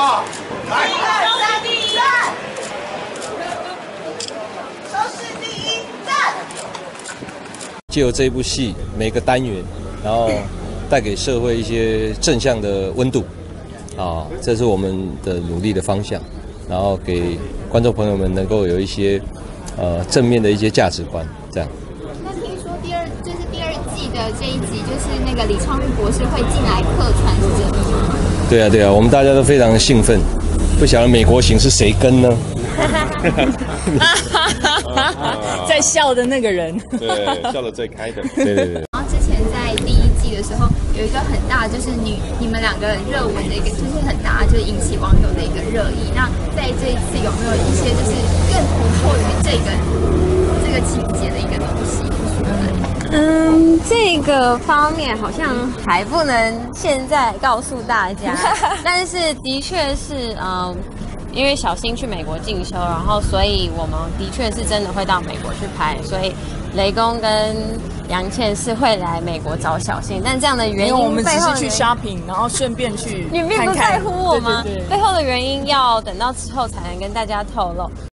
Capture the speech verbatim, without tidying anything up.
好？来，一二三，第一站，收视第一站。 借由这一部戏，每个单元，然后带给社会一些正向的温度，啊，这是我们的努力的方向，然后给观众朋友们能够有一些呃正面的一些价值观，这样。 那听说第二就是第二季的这一集，就是那个李昌钰博士会进来客串，是真的吗？ 对啊，对啊，我们大家都非常兴奋，不晓得美国行是谁跟呢？ 在笑的那个人， 对，笑得最开的，对对对。 然后之前在第一季的时候，有一个很大就是你你们两个热吻的一个，就是很大就是引起网友的一个热议。那在这一次有没有一些就是更突破于这个这个情节的一个东西？ 嗯，这个方面好像还不能现在告诉大家，但是的确是，嗯，因为小新去美国进修，然后所以我们的确是真的会到美国去拍，所以雷公跟杨倩是会来美国找小新，但这样的原因， 因为我们只是去原 shopping， 然后顺便去你并不看看在乎我吗？ 对对对， 背后的原因要等到之后才能跟大家透露。